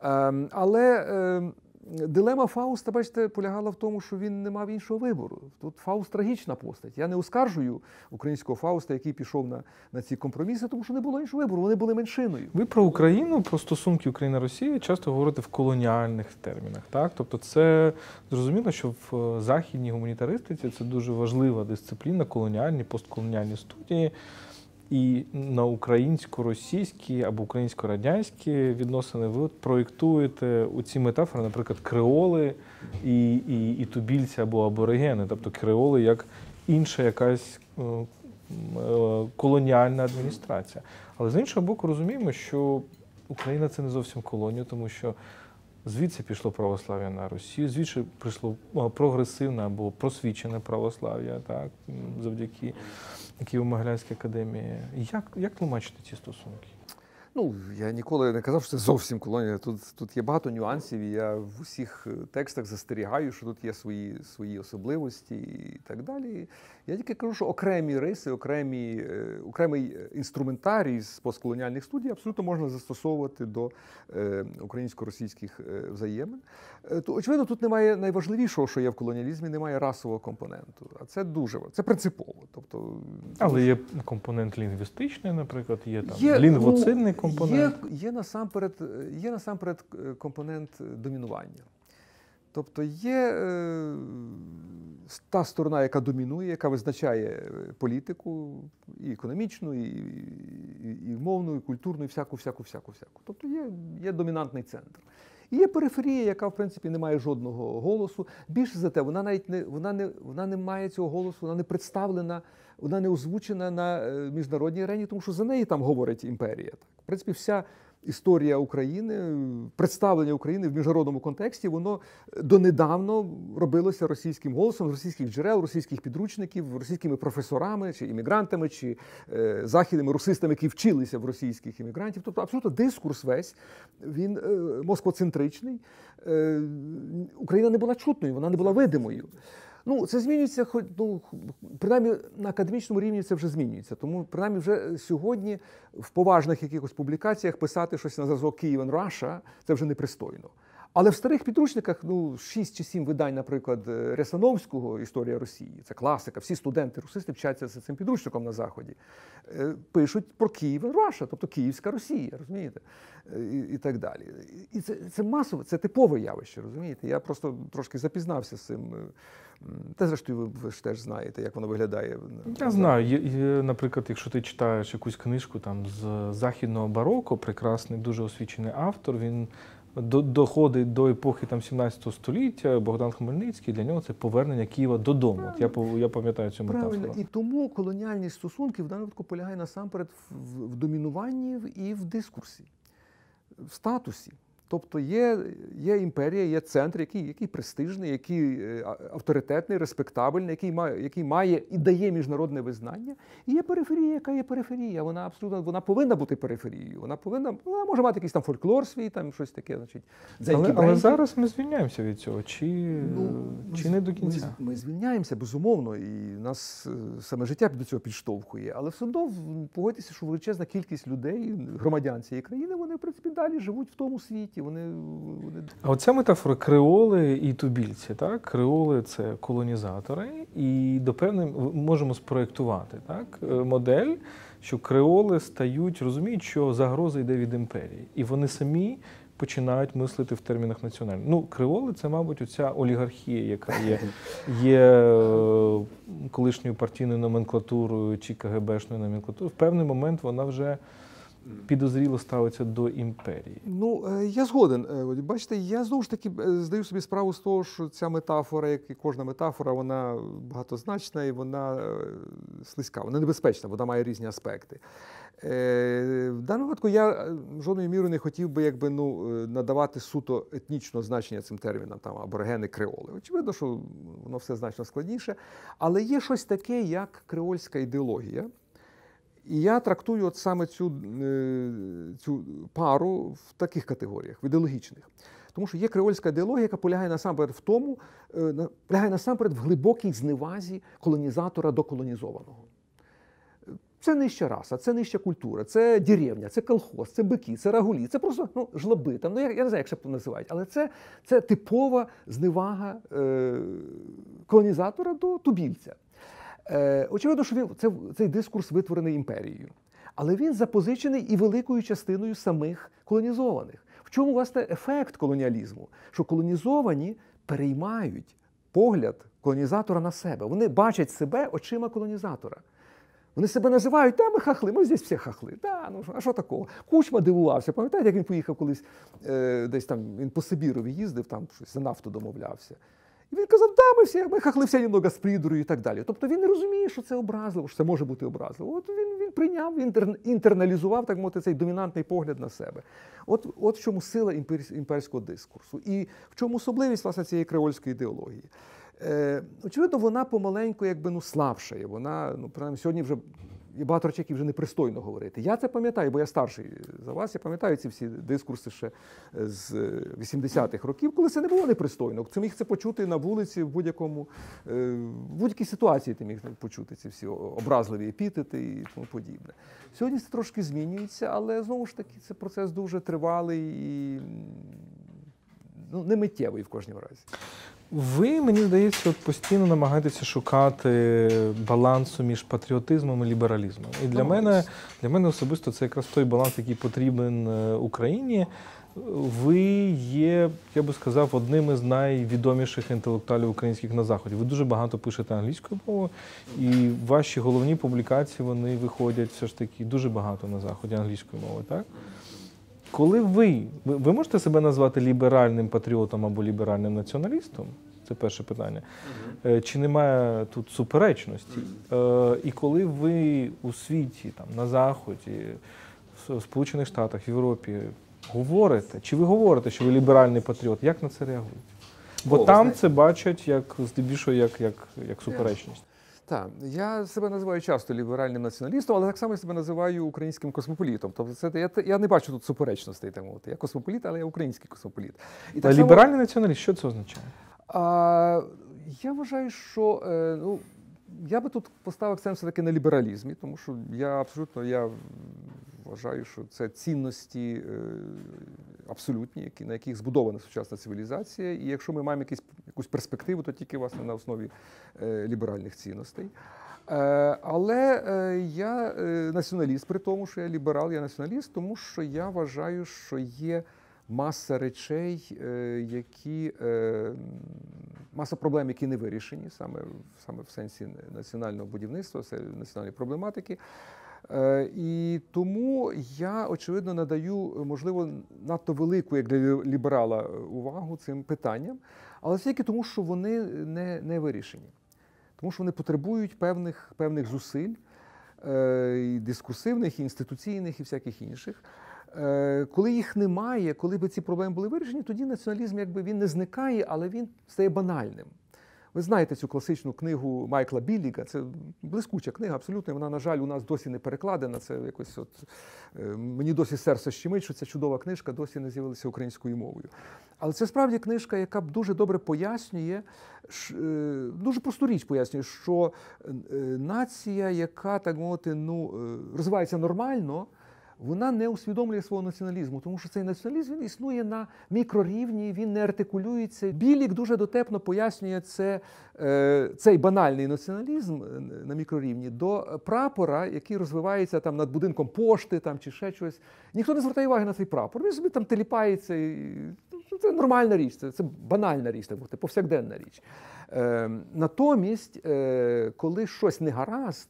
Але дилема Фауста, бачите, полягала в тому, що він не мав іншого вибору. Тут Фауст трагічна постать. Я не оскаржую українського Фауста, який пішов на ці компроміси, тому що не було іншого вибору, вони були меншиною. Ви про Україну, про стосунки Україна-Росія часто говорите в колоніальних термінах, так? Тобто це зрозуміло, що в західній гуманітаристиці це дуже важлива дисципліна, колоніальні, постколоніальні студії. І на українсько-російські або українсько-радянські відносини ви проєктуєте у ці метафори, наприклад, креоли і тубільці або аборигени, тобто креоли як інша якась колоніальна адміністрація. Але з іншого боку розуміємо, що Україна – це не зовсім колонія, тому що звідси пішло православ'я на Росію, звідси прийшло прогресивне або просвічене православ'я, так, завдяки Києво-Могилянській академії. Як тлумачити ці стосунки? Я ніколи не казав, що це зовсім колонія. Тут є багато нюансів, і я в усіх текстах застерігаю, що тут є свої особливості і так далі. Я тільки кажу, що окремі риси, окремий інструментарій з постколоніальних студій абсолютно можна застосовувати до українсько-російських взаємин. Очевидно, тут немає найважливішого, що є в колоніалізмі, немає расового компоненту. А це це принципово. Але є компонент лінгвістичний, наприклад, є лінгвоцидний компонент. Є насамперед компонент домінування. Тобто є та сторона, яка домінує, яка визначає політику і економічну, і мовну, і культурну, і всяку. Тобто є домінантний центр. І є периферія, яка, в принципі, не має жодного голосу. Більше за те, вона не має цього голосу, вона не представлена, вона не озвучена на міжнародній арені, тому що за неї там говорить імперія. В принципі, вся історія України, представлення України в міжнародному контексті, воно донедавно робилося російським голосом, з російських джерел, російських підручників, російськими професорами, чи іммігрантами, чи західними русистами, які вчилися в російських іммігрантів. Тобто абсолютно дискурс весь, він москвоцентричний. Україна не була чутною, вона не була видимою. Це змінюється, принаймні на академічному рівні це вже змінюється. Тому, принаймні, вже сьогодні в поважних якихось публікаціях писати щось на зразок «Kyiv and Russia» – це вже непристойно. Але в старих підручниках, 6 чи 7 видань, наприклад, Рясановського «Історія Росії», це класика, всі студенти-русисти вчаться за цим підручником на Заході, пишуть про «Kyiv and Russia», тобто Київська Росія, розумієте, і так далі. І це масове, це типове явище, розумієте. Я просто трошки запізнався з цим. Те, зрештою, ви ж теж знаєте, як воно виглядає. Я знаю. Наприклад, якщо ти читаєш якусь книжку там з західного бароко, прекрасний, дуже освічений автор, він доходить до епохи 17 століття, Богдан Хмельницький, для нього це повернення Києва додому. Я пам'ятаю цю метафору. Правильно. І тому колоніальні стосунки в даному випадку полягає насамперед в домінуванні і в дискурсі, в статусі. Тобто є імперія, є центр, який престижний, який авторитетний, респектабельний, який має і дає міжнародне визнання. І є периферія, яка є периферія. Вона повинна бути периферією. Вона може мати якийсь там фольклор свій, там щось таке, значить. Але зараз ми звільняємося від цього, чи не до кінця? Ми звільняємося, безумовно, і нас саме життя до цього підштовхує. Але все одно погодьтеся, що величезна кількість людей, громадян цієї країни, вони, в принципі, далі живуть в тому світі. А оця метафора креоли і тубільці, так? Креоли – це колонізатори, і до певної можемо спроєктувати, так? Модель, що креоли розуміють, що загроза йде від імперії, і вони самі починають мислити в термінах національних. Креоли – це, мабуть, оця олігархія, яка є колишньою партійною номенклатурою чи КГБшною номенклатурою. В певний момент вона вже підозріло ставиться до імперії. Я згоден. Бачите, я знову ж таки здаю собі справу з того, що ця метафора, як і кожна метафора, вона багатозначна і вона слизька, вона небезпечна, вона має різні аспекти. В даному випадку я жодною мірою не хотів би надавати суто етнічного значення цим термінам, там, аборигени, креоли. Очевидно, що воно все значно складніше, але є щось таке, як креольська ідеологія. І я трактую от саме цю пару в таких категоріях, в ідеологічних. Тому що є креольська ідеологія, яка полягає насамперед в глибокій зневазі колонізатора до колонізованого. Це нижча раса, це нижча культура, це деревня, це колхоз, це бики, це рагулі, це просто жлоби. Там, я не знаю, як ще називають, але це типова зневага колонізатора до тубільця. Очевидно, що цей дискурс витворений імперією. Але він запозичений і великою частиною самих колонізованих. В чому, власне, ефект колоніалізму? Що колонізовані переймають погляд колонізатора на себе. Вони бачать себе очима колонізатора. Вони себе називають, ми хахли, ми здесь всі хахли. А що такого? Кучма дивувався. Пам'ятаєте, як він поїхав колись, десь там, він по Сибірові їздив, там щось за нафту домовлявся. І він казав, ми хахли всі немного з придурою і так далі. Тобто він не розуміє, що це образливо, що це може бути образливо. От він прийняв, він інтерналізував, так мовити, цей домінантний погляд на себе. От в чому сила імперського дискурсу. І в чому особливість, власне, цієї креольської ідеології. Очевидно, вона помаленьку слабшає. Вона, принаймні, сьогодні вже є багато речей, які вже непристойно говорити. Я це пам'ятаю, бо я старший за вас. Я пам'ятаю ці всі дискурси ще з 80-х років, коли це не було непристойно. Ти міг це почути на вулиці, в будь-якій ситуації ти міг почути ці всі образливі епітети і тому подібне. Сьогодні це трошки змінюється, але знову ж таки це процес дуже тривалий і не миттєвий в кожному разі. Ви, мені здається, постійно намагаєтеся шукати балансу між патріотизмом і лібералізмом. І для мене особисто це якраз той баланс, який потрібен Україні. Ви є, я би сказав, одним із найвідоміших інтелектуалів українських на Заході. Ви дуже багато пишете англійською мовою, і ваші головні публікації, вони виходять все ж таки дуже багато на Заході англійською мовою, так? Коли ви можете себе назвати ліберальним патріотом або ліберальним націоналістом? Це перше питання. Чи немає тут суперечності? І коли ви у світі, на Заході, в Сполучених Штатах, в Європі говорите, чи ви говорите, що ви ліберальний патріот, як на це реагуєте? Бо там це бачать здебільшого як суперечність. Так, я себе називаю часто ліберальним націоналістом, але так само я себе називаю українським космополітом. Тобто я не бачу тут суперечностей. Я космополіт, але я український космополіт. Ліберальний націоналіст, що це означає? Я вважаю, що я би тут поставив акцент все-таки на лібералізмі, тому що я вважаю, що це цінності абсолютні, на яких збудована сучасна цивілізація. І якщо ми маємо якусь перспективу, то тільки, власне, на основі ліберальних цінностей. Але я націоналіст, при тому, що я ліберал, я націоналіст, тому що я вважаю, що є маса речей, маса проблем, які не вирішені, саме в сенсі національного будівництва, національної проблематики. І тому я, очевидно, надаю, можливо, надто велику, як для ліберала, увагу цим питанням, але тільки тому, що вони не вирішені. Тому що вони потребують певних зусиль, і дискурсивних, і інституційних, і всяких інших. Коли їх немає, коли б ці проблеми були вирішені, тоді націоналізм якби він не зникає, але він стає банальним. Ви знаєте цю класичну книгу Майкла Білліга, це блискуча книга, абсолютно, вона, на жаль, у нас досі не перекладена, це якось мені досі серце щемить, що ця чудова книжка досі не з'явилася українською мовою. Але це справді книжка, яка дуже добре пояснює, дуже просту річ пояснює, що нація, яка, так мовити, розвивається нормально, вона не усвідомлює свого націоналізму, тому що цей націоналізм він існує на мікрорівні, він не артикулюється. Білік дуже дотепно пояснює цей банальний націоналізм на мікрорівні до прапора, який розвивається там над будинком пошти там, чи ще щось. Ніхто не звертає уваги на цей прапор, він собі там теліпається. Це нормальна річ, це банальна річ, так мовити, повсякденна річ. Натомість, коли щось не гаразд,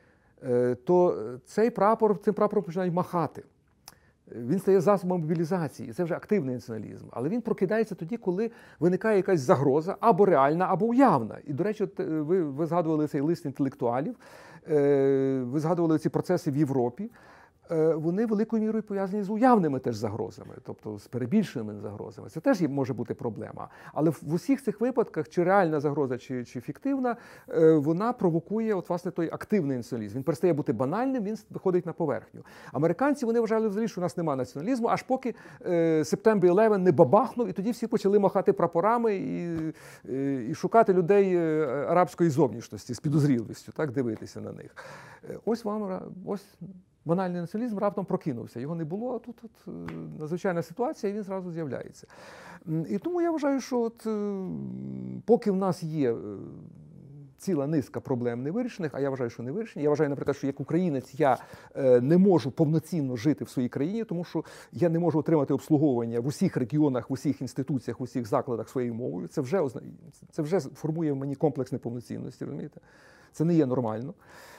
то цим прапором починають махати. Він стає засобом мобілізації, і це вже активний націоналізм. Але він прокидається тоді, коли виникає якась загроза, або реальна, або уявна. І, до речі, ви згадували цей лист інтелектуалів, ви згадували ці процеси в Європі. Вони великою мірою пов'язані з уявними теж загрозами, тобто з перебільшеними загрозами. Це теж може бути проблема. Але в усіх цих випадках, чи реальна загроза, чи фіктивна, вона провокує власне той активний націоналізм. Він перестає бути банальним, він виходить на поверхню. Американці, вони вважали взагалі, що у нас немає націоналізму, аж поки September 11 не бабахнув, і тоді всі почали махати прапорами і шукати людей арабської зовнішності з підозріливістю, так, дивитися на них. Ось банальний націоналізм раптом прокинувся. Його не було, а тут надзвичайна ситуація, і він зразу з'являється. І тому я вважаю, що поки в нас є ціла низка проблем невирішених, а я вважаю, що не вирішені. Я вважаю, наприклад, що як українець я не можу повноцінно жити в своїй країні, тому що я не можу отримати обслуговування в усіх регіонах, в усіх інституціях, в усіх закладах своєю мовою. Це вже формує в мені комплекс неповноцінності, розумієте? Це не є нормально.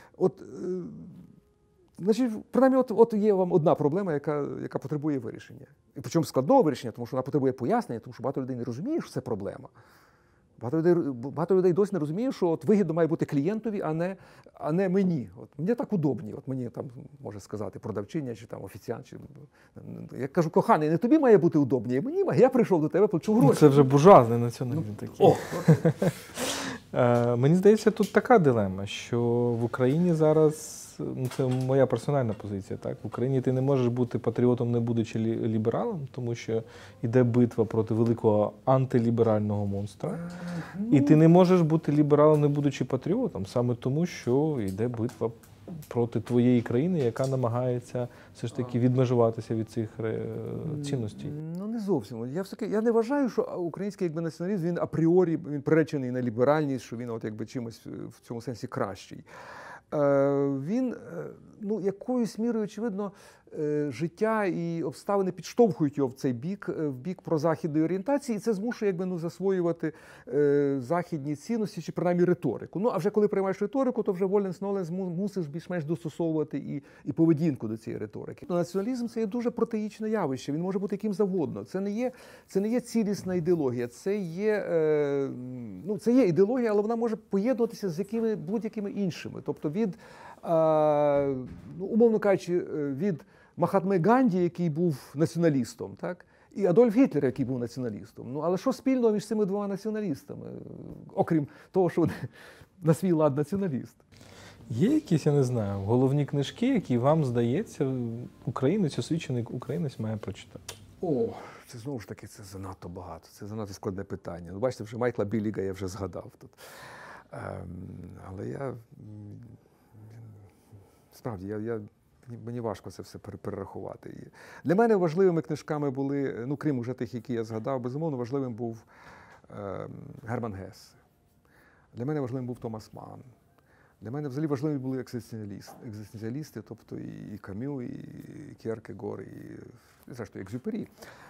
Значить, принаймні, от є вам одна проблема, яка потребує вирішення. І причому складного вирішення, тому що вона потребує пояснення, тому що багато людей не розуміє, що це проблема. Багато людей досі не розуміє, що вигідно має бути клієнтові, а не мені. Мені так удобні. Мені там може сказати продавчиня чи там офіціант. Я кажу, коханий, не тобі має бути удобні, а мені має. Я прийшов до тебе, плачу гроші. Це вже буржуазний націоналізм такий. Мені здається, тут така дилема, що в Україні зараз, це моя персональна позиція, так? В Україні ти не можеш бути патріотом, не будучи лібералом, тому що йде битва проти великого антиліберального монстра. І ти не можеш бути лібералом, не будучи патріотом, саме тому, що йде битва проти твоєї країни, яка намагається все ж таки відмежуватися від цих цінностей. Ну, не зовсім. Я не вважаю, що український націоналізм, він апріорі, він приречений на ліберальність, що він чимось в цьому сенсі кращий. Він, якоюсь мірою, очевидно, життя і обставини підштовхують його в цей бік, в бік прозахідної орієнтації, і це змушує засвоювати західні цінності, чи принаймні риторику. А вже коли приймаєш риторику, то вже воленс-ноленс мусиш більш-менш достосовувати і поведінку до цієї риторики. Націоналізм – це є дуже протеїчне явище, він може бути яким завгодно. Це не є цілісна ідеологія, це є ідеологія, але вона може поєднуватися з будь-якими іншими. Тобто умовно кажучи, від Махатми Ганді, який був націоналістом, так? І Адольф Гітлер, який був націоналістом. Але що спільного між цими двома націоналістами, окрім того, що вони на свій лад націоаліст? Є якісь, я не знаю, головні книжки, які вам, здається, українець, освічений українець має прочитати? Це знову ж таки, це занадто багато, це занадто складне питання. Бачите, вже Майкла Білліга я вже згадав тут. Але справді, мені важко це все перерахувати. Для мене важливими книжками були, крім уже тих, які я згадав, безумовно, важливим був Герман Гессе. Для мене важливим був Томас Манн. Для мене взагалі важливі були екзистенціалісти, тобто і Камю, і Кєркегор, і, зрештою, Екзюпері.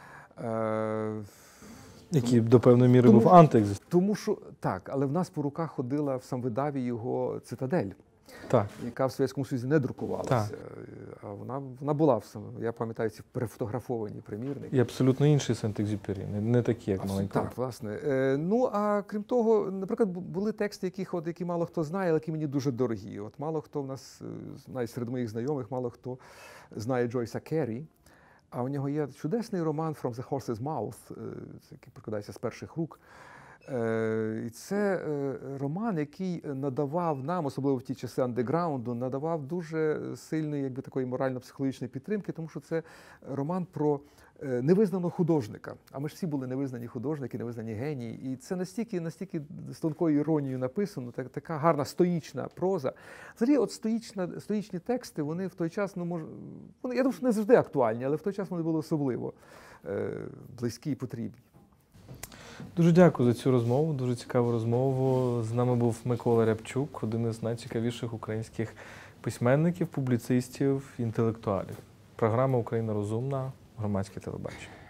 Який до певної міри був антиекзистенціалістом. Тому що, так, але в нас по руках ходила в самвидаві його «Цитадель», так, яка в Совєтському Союзі не друкувалася. Так. А вона була, я пам'ятаю, ці перефотографовані примірники. І абсолютно інший Сент-Екзюпері, не такі, як маленький. Так, власне. А крім того, наприклад, були тексти, які мало хто знає, але які мені дуже дорогі. Мало хто в нас, навіть серед моїх знайомих, мало хто знає Джойса Керрі. А у нього є чудесний роман «From the Horse's Mouth», який прикладається з перших рук. І це роман, який надавав нам, особливо в ті часи андеграунду, надавав дуже сильної, якби такої морально-психологічної підтримки, тому що це роман про невизнаного художника. А ми ж всі були невизнані художники, невизнані генії. І це настільки з тонкою іронією написано, така гарна стоїчна проза. Взагалі, от стоїчні тексти, вони в той час, я думаю, що не завжди актуальні, але в той час вони були особливо близькі і потрібні. Дуже дякую за цю розмову, дуже цікаву розмову. З нами був Микола Рябчук, один із найцікавіших українських письменників, публіцистів, інтелектуалів. Програма «Україна розумна», громадське телебачення.